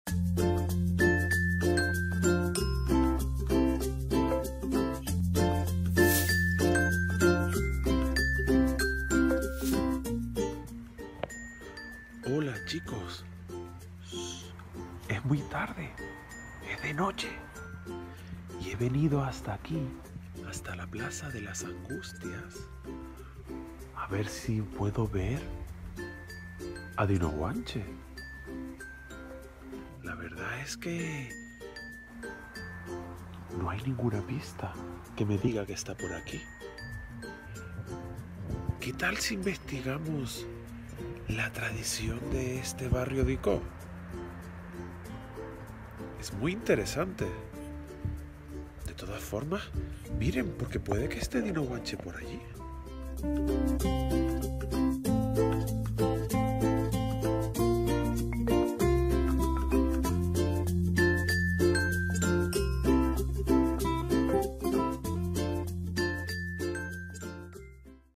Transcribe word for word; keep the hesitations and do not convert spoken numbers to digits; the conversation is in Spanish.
Hola chicos, es muy tarde, es de noche y he venido hasta aquí, hasta la Plaza de las Angustias, a ver si puedo ver a Dino Guanche. La verdad es que no hay ninguna pista que me diga que está por aquí. ¿Qué tal si investigamos la tradición de este barrio de Icó? Es muy interesante. De todas formas, miren, porque puede que esté Dino Guanche por allí.